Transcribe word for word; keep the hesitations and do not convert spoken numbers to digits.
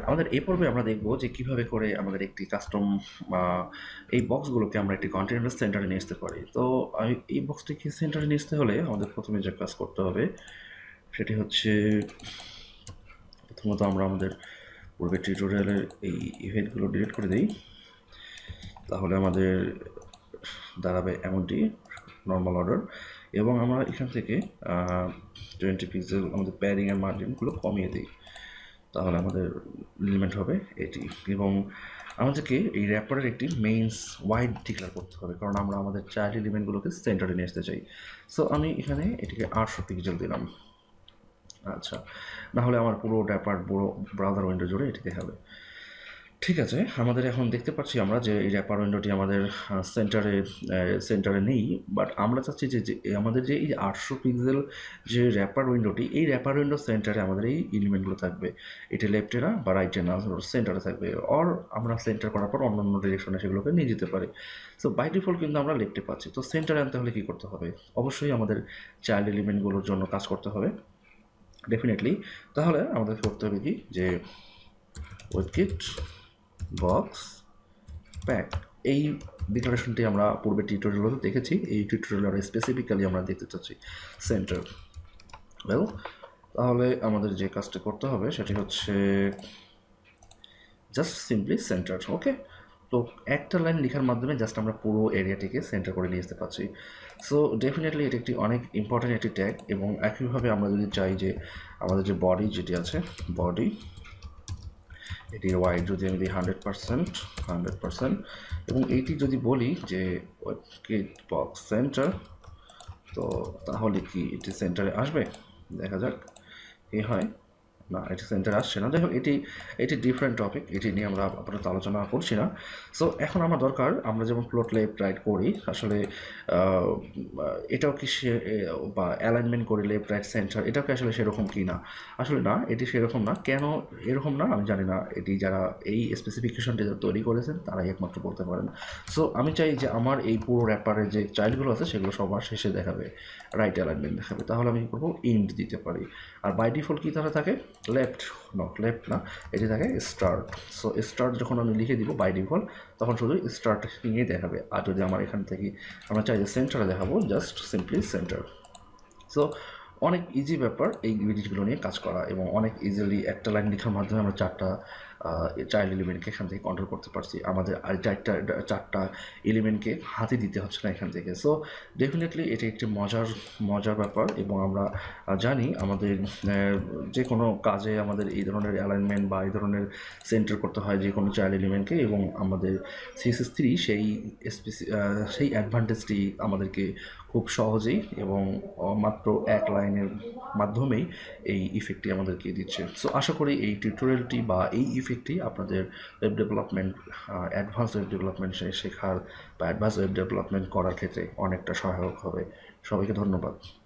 আমাদের এই পর্বে আমরা দেখব যে কিভাবে করে আমাদের একটি কাস্টম এই বক্সগুলোকে আমরা একটি কন্টেনার সেন্টারে নিয়ে আসতে পারি। তো আমি এই বক্সটিকে সেন্টারে নিয়ে আসতে হলে আমাদের প্রথমে যে কাজ করতে হবে সেটি হচ্ছে প্রথমত আমরা আমাদের পূর্বের টিউটোরিয়ালের এই ইভেন্টগুলো ডিলিট করে দিই। তাহলে আমাদের দাঁড়াবে এমনটি নর্মাল অর্ডার, এবং আমরা এখান থেকে টোয়েন্টি পিক্সেল আমাদের প্যারিং এর মার্জিনগুলো কমিয়ে দিই। তাহলে আমাদের এলিমেন্ট হবে এটি, এবং আমাদেরকে এই র্যাপারের একটি মেইনস ওয়াইড ডিক্লেয়ার করতে হবে, কারণ আমরা আমাদের চাইল্ড এলিমেন্টগুলোকে সেন্টারে নিয়ে আসতে চাই। সো আমি এখানে এটিকে আটশো পিক্সেল দিলাম। আচ্ছা, না হলে আমার পুরো র্যাপার পুরো ব্রাউজার উইন্ডো জুড়ে এটি দেখাবে। ঠিক আছে, আমাদের এখন দেখতে পাচ্ছি আমরা যে এই র্যাপার উইন্ডোটি আমাদের সেন্টারে সেন্টারে নেই, বাট আমরা চাচ্ছি যে আমাদের যে এই আটশো পিক্সেল যে র্যাপার উইন্ডোটি, এই র্যাপার উইন্ডো সেন্টারে আমাদের এই এলিমেন্টগুলো থাকবে। এটি লেফটে না বা রাইটে না, সেন্টারে থাকবে, অর আমরা সেন্টার করার পর অন্য অন্য ডিরেকশনে সেগুলোকে নিয়ে যেতে পারি। সো বাই ডিফল্ট কিন্তু আমরা লেফটে পাচ্ছি। তো সেন্টারে আনতে হলে কী করতে হবে? অবশ্যই আমাদের চাইল্ড এলিমেন্টগুলোর জন্য কাজ করতে হবে ডেফিনেটলি। তাহলে আমাদের করতে হবে কি, যে উইথকিট বক্স প্যাক, এই ডিক্লারেশনটি আমরা পূর্বে টিউটোরিয়ালও দেখেছি। এই টিউটোরিয়ালে স্পেসিফিক্যালি আমরা দেখতে চাচ্ছি সেন্টার। ওয়েল, তাহলে আমাদের যে কাজটা করতে হবে সেটি হচ্ছে জাস্ট সিম্পলি সেন্টার। ওকে, তো একটা লাইন লেখার মাধ্যমে জাস্ট আমরা পুরো এরিয়াটিকে সেন্টার করে নিয়ে আসতে পারছি। সো ডেফিনেটলি এটি একটি অনেক ইম্পর্ট্যান্ট একটি ট্যাগ, এবং একইভাবে আমরা যদি চাই যে আমাদের যে বডি যেটি আছে, বডি এটির ওয়াইড যদি আমি দিই হান্ড্রেড পার্সেন্ট হান্ড্রেড পার্সেন্ট এবং এইটি যদি বলি যে উইথকিট বক্স সেন্টার, তো তাহলে কি এটি সেন্টারে আসবে? দেখা যাক কি হয়। না, এটি সেন্টার আসছে না। যাই হোক, এটি এটি ডিফারেন্ট টপিক, এটি নিয়ে আমরা আপাতত আলোচনা করছি না। সো এখন আমার দরকার, আমরা যেমন প্লট লেফট রাইট করি, আসলে এটাও কি সে বা অ্যালাইনমেন্ট করি লেফট রাইট সেন্টার, এটাও কি আসলে সেরকম কি না? আসলে না, এটি সেরকম না। কেন এরকম না আমি জানি না, এটি যারা এই স্পেসিফিকেশনটি তৈরি করেছেন তারাই একমাত্র বলতে পারেন। সো আমি চাই যে আমার এই পুরো র্যাপারের যে চাইল্ডগুলো আছে সেগুলো সবার শেষে দেখাবে, রাইট অ্যালাইনমেন্ট দেখাবে। তাহলে আমি করবো ইন্ড দিতে পারি। আর বাই ডিফল্ট কী তাহলে থাকে? লেফট, নট লেফট না, এটি থাকে স্টার্ট। সো স্টার্ট যখন আমি লিখে দিব বাই ডিফল্ট, তখন শুধু স্টার্ট নিয়ে দেখাবে। আর যদি আমার এখান থেকে আমরা চাই যে সেন্টারে দেখাবো, জাস্ট সিম্পলি সেন্টার। সো অনেক ইজি ব্যাপার এই জিনিসগুলো নিয়ে কাজ করা, এবং অনেক ইজিলি একটা লাইন লেখার মাধ্যমে আমরা চারটা চাইল্ড এলিমেন্টকে এখান থেকে কন্ট্রোল করতে পারছি। আমাদের আর চারটা চারটা এলিমেন্টকে হাতে দিতে হচ্ছে না এখান থেকে। সো ডেফিনেটলি এটি একটি মজার মজার ব্যাপার, এবং আমরা জানি আমাদের যে কোনো কাজে আমাদের এই ধরনের অ্যালাইনমেন্ট বা এই ধরনের সেন্টার করতে হয় যে কোনো চাইল্ড এলিমেন্টকে, এবং আমাদের সিএসএস থ্রি সেই সেই অ্যাডভান্টেজটি আমাদেরকে খুব সহজেই এবং মাত্র এক লাইনের মাধ্যমেই এই ইফেক্টটি আমাদেরকে দিচ্ছে। সো আশা করি এই টিউটোরিয়ালটি বা এই ইফেক্টটি আপনাদের web development, advance web development শেখার বা অ্যাডভান্স ওয়েব ডেভেলপমেন্ট করার ক্ষেত্রে অনেকটা সহায়ক হবে। সবাইকে ধন্যবাদ।